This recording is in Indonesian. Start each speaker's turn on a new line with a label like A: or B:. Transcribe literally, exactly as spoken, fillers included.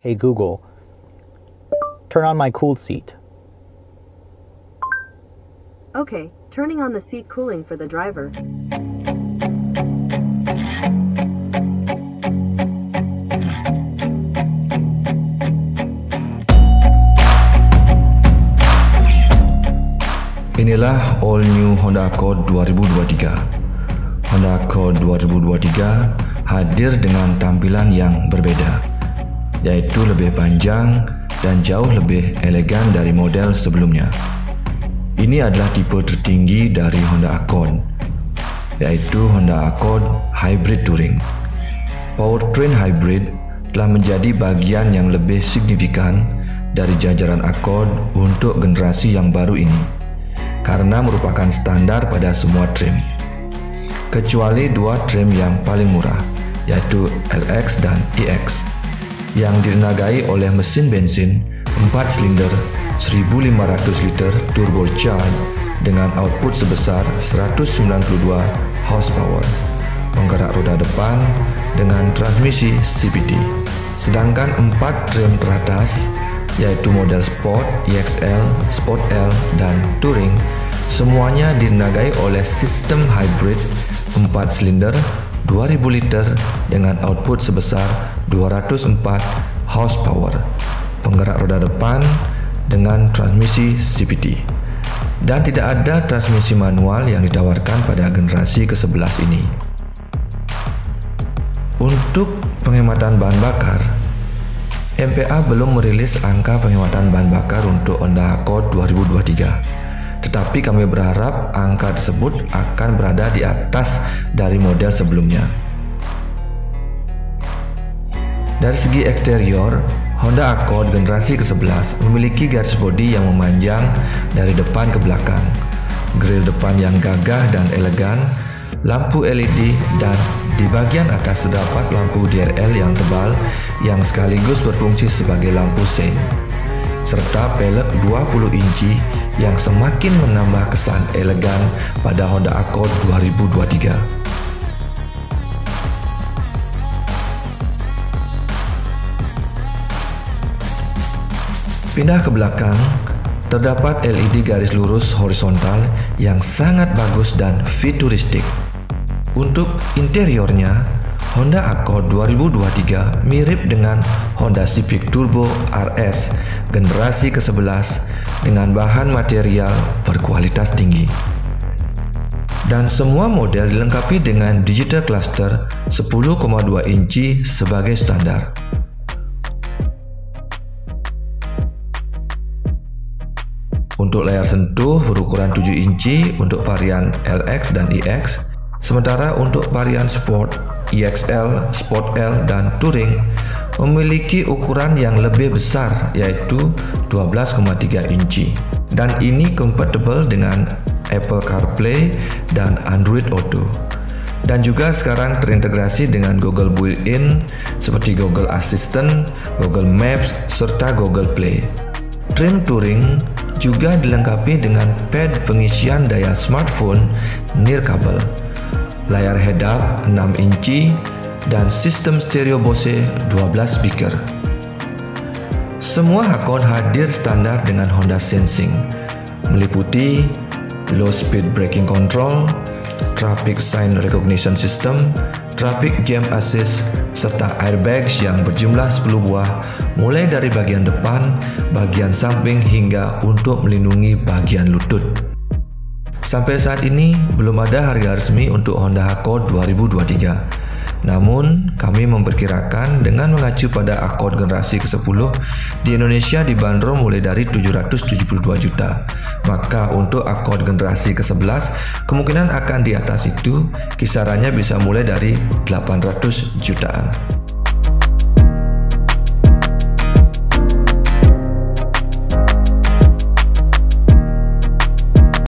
A: Hey Google, turn on my cooled seat.
B: Okay, turning on the seat cooling for the driver.
C: Inilah all new Honda Accord dua ribu dua puluh tiga. Honda Accord dua ribu dua puluh tiga hadir dengan tampilan yang berbeda, yaitu lebih panjang dan jauh lebih elegan dari model sebelumnya. Ini adalah tipe tertinggi dari Honda Accord, yaitu Honda Accord Hybrid Touring. Powertrain hybrid telah menjadi bagian yang lebih signifikan dari jajaran Accord untuk generasi yang baru ini, karena merupakan standar pada semua trim, kecuali dua trim yang paling murah, yaitu L X dan E X, yang ditenagai oleh mesin bensin empat silinder seribu lima ratus liter turbocharged dengan output sebesar seratus sembilan puluh dua horsepower, penggerak roda depan dengan transmisi C V T. Sedangkan empat trim teratas, yaitu model Sport, E X L, Sport L, dan Touring, semuanya ditenagai oleh sistem hybrid empat silinder dua ribu liter dengan output sebesar dua ratus empat horsepower, penggerak roda depan dengan transmisi C V T. Dan tidak ada transmisi manual yang ditawarkan pada generasi ke sebelas ini. Untuk penghematan bahan bakar, M P A belum merilis angka penghematan bahan bakar untuk Honda Accord dua ribu dua puluh tiga. Tetapi kami berharap angka tersebut akan berada di atas dari model sebelumnya. Dari segi eksterior, Honda Accord generasi ke sebelas memiliki garis bodi yang memanjang dari depan ke belakang, grill depan yang gagah dan elegan, lampu L E D, dan di bagian atas terdapat lampu D R L yang tebal yang sekaligus berfungsi sebagai lampu sein, serta pelek dua puluh inci yang semakin menambah kesan elegan pada Honda Accord dua ribu dua puluh tiga. Pindah ke belakang, terdapat L E D garis lurus horizontal yang sangat bagus dan futuristik. Untuk interiornya, Honda Accord dua ribu dua puluh tiga mirip dengan Honda Civic Turbo R S generasi ke sebelas dengan bahan material berkualitas tinggi. Dan semua model dilengkapi dengan digital cluster sepuluh koma dua inci sebagai standar. Untuk layar sentuh berukuran tujuh inci untuk varian L X dan E X, sementara untuk varian Sport, E X L, Sport L, dan Touring memiliki ukuran yang lebih besar, yaitu dua belas koma tiga inci. Dan ini compatible dengan Apple CarPlay dan Android Auto. Dan juga sekarang terintegrasi dengan Google Built-in seperti Google Assistant, Google Maps, serta Google Play. Trim Touring juga dilengkapi dengan pad pengisian daya smartphone nirkabel, layar head-up enam inci, dan sistem stereo Bose dua belas speaker. Semua Accord hadir standar dengan Honda Sensing, meliputi low speed braking control, traffic sign recognition system, traffic jam assist, serta airbags yang berjumlah sepuluh buah, mulai dari bagian depan, bagian samping, hingga untuk melindungi bagian lutut. Sampai saat ini belum ada harga resmi untuk Honda Accord dua ribu dua puluh tiga. Namun, kami memperkirakan dengan mengacu pada Accord generasi ke sepuluh, di Indonesia dibanderol mulai dari tujuh ratus tujuh puluh dua juta. Maka untuk Accord generasi ke sebelas, kemungkinan akan di atas itu, kisarannya bisa mulai dari delapan ratus jutaan.